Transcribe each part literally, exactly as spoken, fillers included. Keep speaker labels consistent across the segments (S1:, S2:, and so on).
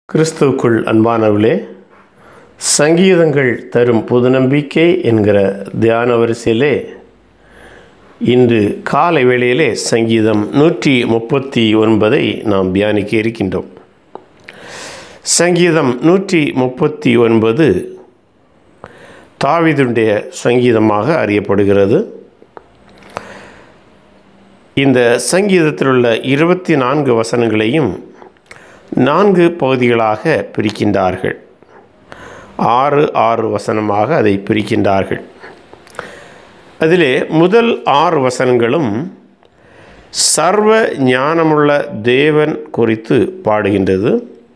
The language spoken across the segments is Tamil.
S1: கிறிஸ்துவுக்குள் அன்பானவர்களே, சங்கீதங்கள் தரும் புது நம்பிக்கை என்கிற தியான வரிசையிலே இன்று காலை வேளையிலே சங்கீதம் நூற்றி முப்பத்தி ஒன்பதை நாம் தியானிக்க இருக்கின்றோம். சங்கீதம் நூற்றி முப்பத்தி ஒன்பது தாவீதுடைய சங்கீதமாக அறியப்படுகிறது. இந்த சங்கீதத்தில் உள்ள இருபத்தி நான்கு வசனங்களையும் நான்கு பகுதிகளாக பிரிக்கின்றார்கள். ஆறு ஆறு வசனமாக அதை பிரிக்கின்றார்கள். அதிலே முதல் ஆறு வசனங்களும் சர்வ ஞானமுள்ள தேவன் குறித்து பாடுகின்றது.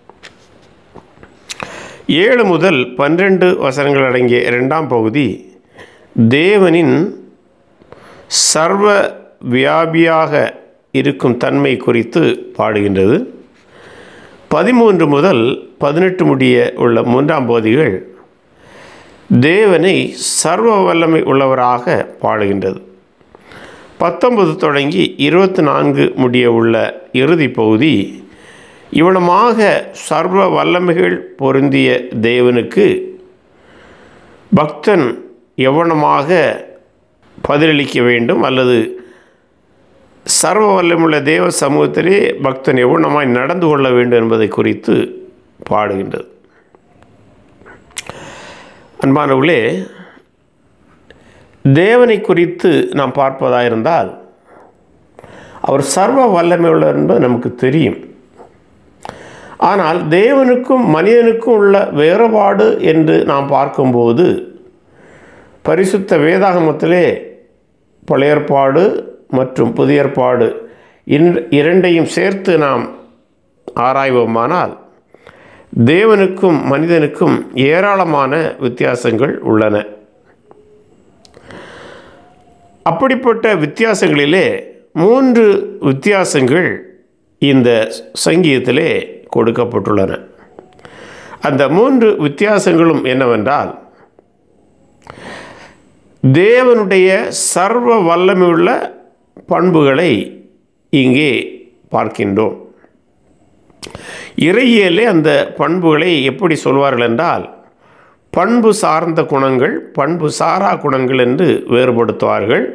S1: ஏழு முதல் பன்னிரண்டு வசனங்கள் அடங்கிய இரண்டாம் பகுதி தேவனின் சர்வ வியாபியாக இருக்கும் தன்மை குறித்து பாடுகின்றது. பதிமூன்று முதல் பதினெட்டு முடிய உள்ள மூன்றாம் பகுதிகள் தேவனை சர்வ வல்லமை உள்ளவராக பாடுகின்றது. பத்தொன்பது தொடங்கி இருபத்தி நான்கு முடிய உள்ள இறுதி பகுதி இவனமாக சர்வ வல்லமைகள் பொருந்திய தேவனுக்கு பக்தன் எவனமாக பதிலளிக்க வேண்டும் அல்லது சர்வ வல்லமுள்ள தேவ சமூகத்திலே பக்தன் எவ்வளமாய் நடந்து கொள்ள வேண்டும் என்பதை குறித்து பாடுகின்றது. அன்பானவர்களே, தேவனை குறித்து நாம் பார்ப்பதாயிருந்தால் அவர் சர்வ வல்லமை உள்ளவர் என்பது நமக்கு தெரியும். ஆனால் தேவனுக்கும் மனிதனுக்கும் உள்ள வேறுபாடு என்று நாம் பார்க்கும்போது பரிசுத்த வேதாகமத்திலே பழைய ஏற்பாடு மற்றும் புதிய ஏற்பாடு இரண்டையும் சேர்த்து நாம் ஆராய்வோமானால் தேவனுக்கும் மனிதனுக்கும் ஏராளமான வித்தியாசங்கள் உள்ளன. அப்படிப்பட்ட வித்தியாசங்களிலே மூன்று வித்தியாசங்கள் இந்த சங்கீதத்திலே கொடுக்கப்பட்டுள்ளன. அந்த மூன்று வித்தியாசங்களும் என்னவென்றால், தேவனுடைய சர்வ வல்லமையுள்ள பண்புகளை இங்கே பார்க்கின்றோம். இறையியலே அந்த பண்புகளை எப்படி சொல்வார்கள் என்றால், பண்பு சார்ந்த குணங்கள், பண்பு சாரா குணங்கள் என்று வேறுபடுத்துவார்கள்.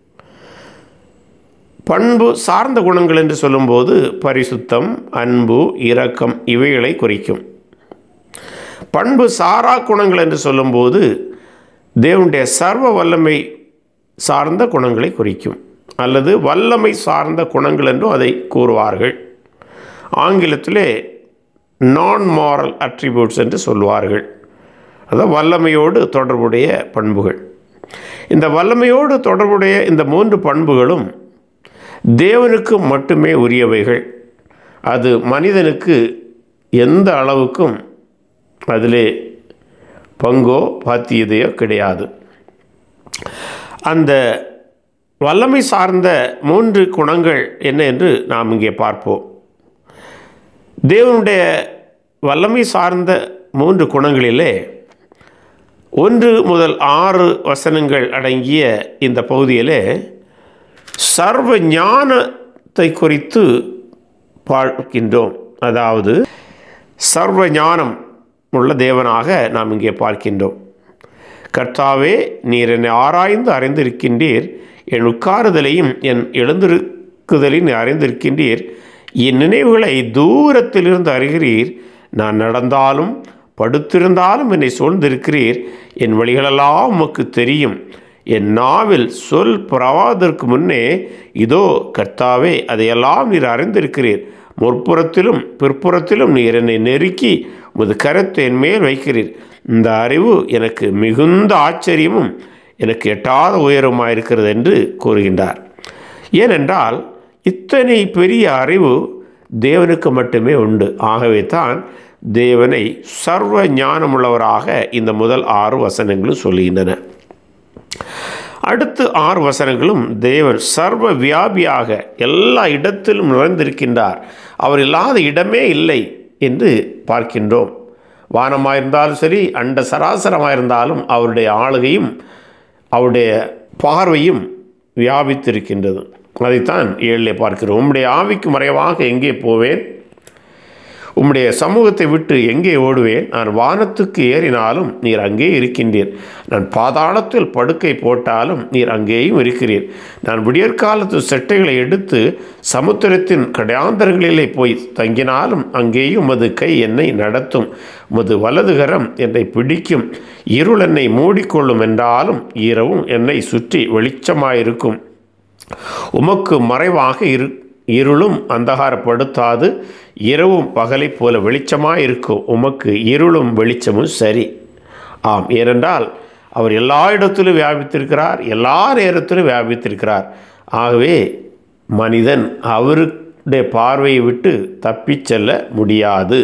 S1: பண்பு சார்ந்த குணங்கள் என்று சொல்லும்போது பரிசுத்தம், அன்பு, இரக்கம் இவைகளை குறிக்கும். பண்பு சாரா குணங்கள் என்று சொல்லும்போது தேவனுடைய சர்வ வல்லமை சார்ந்த குணங்களை குறிக்கும் அல்லது வல்லமை சார்ந்த குணங்கள் என்றும் அதை கூறுவார்கள். ஆங்கிலத்திலே நான் மாரல் அட்ரிபியூட்ஸ் என்று சொல்வார்கள். அதாவது வல்லமையோடு தொடர்புடைய பண்புகள். இந்த வல்லமையோடு தொடர்புடைய இந்த மூன்று பண்புகளும் தேவனுக்கு மட்டுமே உரியவைகள். அது மனிதனுக்கு எந்த அளவுக்கும் அதிலே பங்கோ பாத்தியதையோ கிடையாது. அந்த வல்லமை சார்ந்த மூன்று குணங்கள் என்ன என்று நாம் இங்கே பார்ப்போம். தேவனுடைய வல்லமை சார்ந்த மூன்று குணங்களிலே ஒன்று முதல் ஆறு வசனங்கள் அடங்கிய இந்த பகுதியிலே சர்வ ஞானத்தை குறித்து பார்க்கின்றோம். அதாவது சர்வ ஞானம் உள்ள தேவனாக நாம் இங்கே பார்க்கின்றோம். கர்த்தாவே, நீர் என்னை ஆராய்ந்து அறிந்திருக்கின்றீர், என் உட்காருதலையும் என் எழுந்திருக்குதலையும் அறிந்திருக்கின்றீர், என் நினைவுகளை தூரத்திலிருந்து அறிகிறீர், நான் நடந்தாலும் படுத்திருந்தாலும் என்னை சூழ்ந்திருக்கிறீர், என் வழிகளெல்லாம் உமக்கு தெரியும், என் நாவில் சொல் புறவாதற்கு முன்னே இதோ கர்த்தாவே அதையெல்லாம் நீர் அறிந்திருக்கிறீர், முற்புறத்திலும் பிற்புறத்திலும் நீர் என்னை நெருக்கி உமது கரத்தை என் மேல் வைக்கிறீர், இந்த அறிவு எனக்கு மிகுந்த ஆச்சரியமும் எனக்கு எட்டாத உயரமாயிருக்கிறது என்று கூறுகின்றார். ஏனென்றால் இத்தனை பெரிய அறிவு தேவனுக்கு மட்டுமே உண்டு. ஆகவே தான் தேவனை சர்வ ஞானமுள்ளவராக இந்த முதல் ஆறு வசனங்களும் சொல்லுகின்றன. அடுத்து ஆறு வசனங்களும் தேவன் சர்வ வியாபியாக எல்லா இடத்திலும் நிறைந்திருக்கின்றார், அவர் இல்லாத இடமே இல்லை என்று பார்க்கின்றோம். வானமாயிருந்தாலும் சரி, அண்ட சராசரமாயிருந்தாலும் அவருடைய ஆளுகையும் அவருடைய பார்வையும் வியாபித்திருக்கின்றது. அதைத்தான் ஏழிலே பார்க்கிறோம். உம்முடைய ஆவிக்கு மறைவாக எங்கே போவேன்? உம்முடைய சமூகத்தை விட்டு எங்கே ஓடுவேன்? நான் வானத்துக்கு ஏறினாலும் நீர் அங்கே இருக்கின்றீர். நான் பாதாளத்தில் படுக்கை போட்டாலும் நீர் அங்கேயும் இருக்கிறீர். நான் விடியற்காலத்து செட்டைகளை எடுத்து சமுத்திரத்தின் கடையாந்தரங்களிலே போய் தங்கினாலும் அங்கேயும் உமது கை என்னை நடத்தும். உமது வலதுகரம் என்னை பிடிக்கும். இருள் என்னை மூடிக்கொள்ளும் என்றாலும் இரவும் என்னை சுற்றி வெளிச்சமாயிருக்கும். உமக்கு மறைவாக இரு இருளும் அந்தகாரப்படுத்தாது, இரவும் பகலை போல வெளிச்சமாயிருக்கும். உமக்கு இருளும் வெளிச்சமும் சரி. ஆம், ஏனென்றால் அவர் எல்லா இடத்திலும் வியாபித்திருக்கிறார், எல்லா நேரத்திலும் வியாபித்திருக்கிறார். ஆகவே மனிதன் அவருடைய பார்வையை விட்டு தப்பிச் செல்ல முடியாது.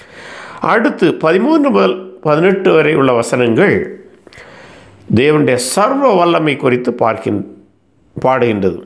S1: அடுத்து பதிமூன்று முதல் பதினெட்டு வரை உள்ள வசனங்கள் தேவனுடைய சர்வ வல்லமை குறித்து பார்க்கின் பாடுகின்றது.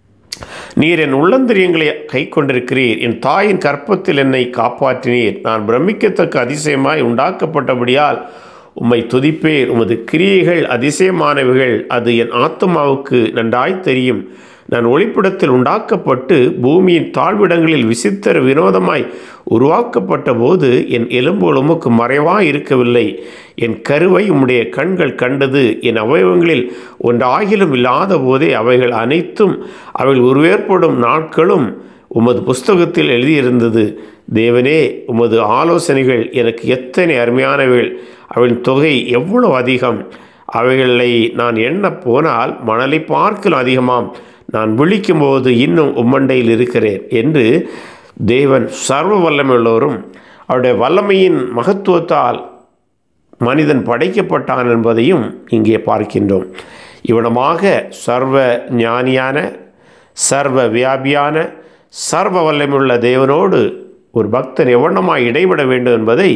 S1: நீர் என் உள்ளந்திரியங்களை கை கொண்டிருக்கிறீர். என் தாயின் கற்பத்தில் என்னை காப்பாற்றினீர். நான் பிரமிக்கத்தக்க அதிசயமாய் உண்டாக்கப்பட்டபடியால் உம்மை துதிப்பேன். உமது கிரியைகள் அதிசயமானவைகள். அது என் ஆத்துமாவுக்கு நன்றாய் தெரியும். நான் ஒளிப்பிடத்தில் உண்டாக்கப்பட்டு பூமியின் தாழ்விடங்களில் விசித்திர வினோதமாய் உருவாக்கப்பட்ட போது என் எலும்புகள் உமக்கு மறைவாய் இருக்கவில்லை. என் கருவை உம்முடைய கண்கள் கண்டது. என் அவயவங்களில் ஒன்றாகிலும் இல்லாத போதே அவைகள் அனைத்தும் அவைகள் உருவேற்படும் நாட்களும் உமது புஸ்தகத்தில் எழுதியிருந்தது. தேவனே, உமது ஆலோசனைகள் எனக்கு எத்தனை அருமையானவைகள்! அவளின் தொகை எவ்வளவு அதிகம்! அவைகளை நான் எண்ண போனால் மணலை பார்க்கலும் அதிகமாம். நான் விழிக்கும்போது இன்னும் உம்மண்டையில் இருக்கிறேன் என்று தேவன் சர்வ வல்லமையுள்ளவரும் அவருடைய வல்லமையின் மகத்துவத்தால் மனிதன் படைக்கப்பட்டான் என்பதையும் இங்கே பார்க்கின்றோம். இவ்விடமாக சர்வ ஞானியான, சர்வ வியாபியான, சர்வ வல்லமையுள்ள தேவனோடு ஒரு பக்தன் எவ்வளமாய் இடைபட வேண்டும் என்பதை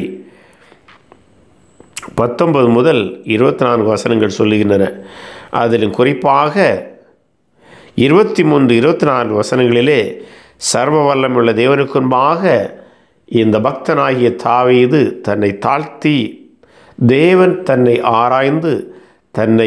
S1: பத்தொன்பது முதல் இருபத்தி நான்கு வசனங்கள் சொல்லுகின்றன. அதிலும் குறிப்பாக இருபத்தி மூன்று இருபத்தி நான்கு வசனங்களிலே சர்வ வல்லமையுள்ள தேவனுக்கு முன்பாக இந்த பக்தனாகிய தாவீது தன்னை தாழ்த்தி தேவன் தன்னை ஆராய்ந்து தன்னை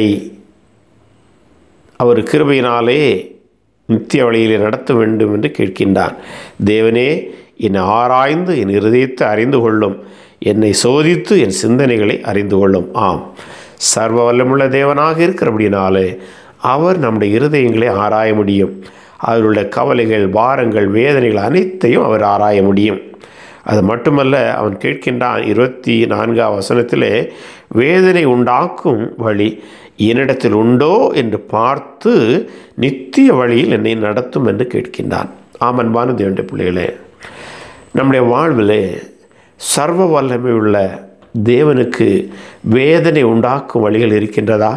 S1: அவர் கிருபையினாலே நித்திய வழியிலே நடத்த வேண்டும் என்று கேட்கின்றான். தேவனே, என்னை ஆராய்ந்து என் இருதயத்தை அறிந்து கொள்ளும். என்னை சோதித்து என் சிந்தனைகளை அறிந்து கொள்ளும். ஆம், சர்வ வல்லமுள்ள தேவனாக இருக்கிறபடினாலே அவர் நம்முடைய இருதயங்களை ஆராய முடியும். அவருடைய கவலைகள், பாரங்கள், வேதனைகள் அனைத்தையும் அவர் ஆராய முடியும். அது மட்டுமல்ல, அவன் கேட்கின்றான் இருபத்தி நான்காம் வசனத்திலே, வேதனை உண்டாக்கும் வழி என்னிடத்தில் உண்டோ என்று பார்த்து நித்திய வழியில் என்னை நடத்தும் என்று கேட்கின்றான். ஆமன்பான தேவனுடைய பிள்ளைகளே, நம்முடைய வாழ்விலே சர்வ வல்லமை உள்ள தேவனுக்கு வேதனை உண்டாக்கும் வழிகள் இருக்கின்றதா?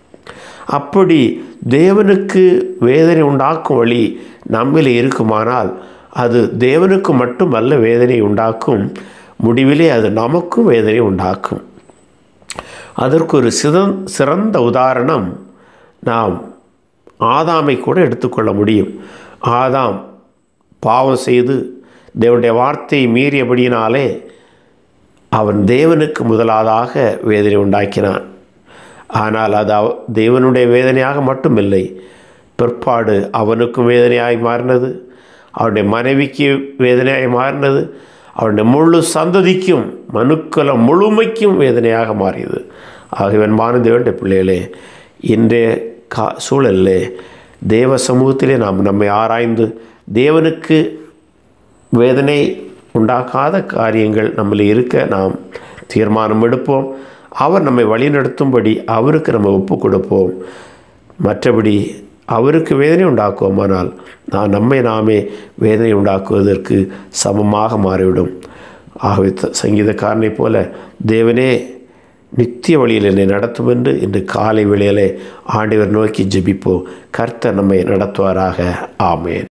S1: அப்படி தேவனுக்கு வேதனை உண்டாக்கும் வழி நம்மில் இருக்குமானால் அது தேவனுக்கு மட்டுமல்ல வேதனை உண்டாக்கும், முடிவிலே அது நமக்கும் வேதனை உண்டாக்கும். அதற்கு ஒரு சிறந் சிறந்த உதாரணம் நாம் ஆதாமை கூட எடுத்துக்கொள்ள முடியும். ஆதாம் பாவம் செய்து தேவனுடைய வார்த்தையை மீறியபடியினாலே அவன் தேவனுக்கு முதலாவதாக வேதனை உண்டாக்கினான். ஆனால் அது தேவனுடைய வேதனையாக மட்டுமில்லை, பிற்பாடு அவனுக்கும் வேதனையாய் மாறினது, அவனுடைய மனைவிக்கு வேதனையாய் மாறினது, அவனுடைய முழு சந்ததிக்கும் மனுக்குலம் முழுமைக்கும் வேதனையாக மாறியது. ஆகவே தேவனுடைய பிள்ளைகளே, இன்றைய கா சூழலிலே தேவ சமூகத்திலே நாம் நம்மை ஆராய்ந்து தேவனுக்கு வேதனை உண்டாக்காத காரியங்கள் நம்மளை இருக்க நாம் தீர்மானம் எடுப்போம். அவர் நம்மை வழிநடத்தும்படி அவருக்கு நம்ம ஒப்பு கொடுப்போம். மற்றபடி அவருக்கு வேதனை உண்டாக்குவோமானால் நான் நம்மை நாமே வேதனை உண்டாக்குவதற்கு சமமாக மாறிவிடும். ஆகவே சங்கீதக்காரனை போல தேவனே நித்திய வழியில் என்னை நடத்தும் என்று இன்று காலை வேளையிலே ஆண்டவர் நோக்கி ஜெபிப்போம். கர்த்தர் நம்மை நடத்துவாராக. ஆமென்.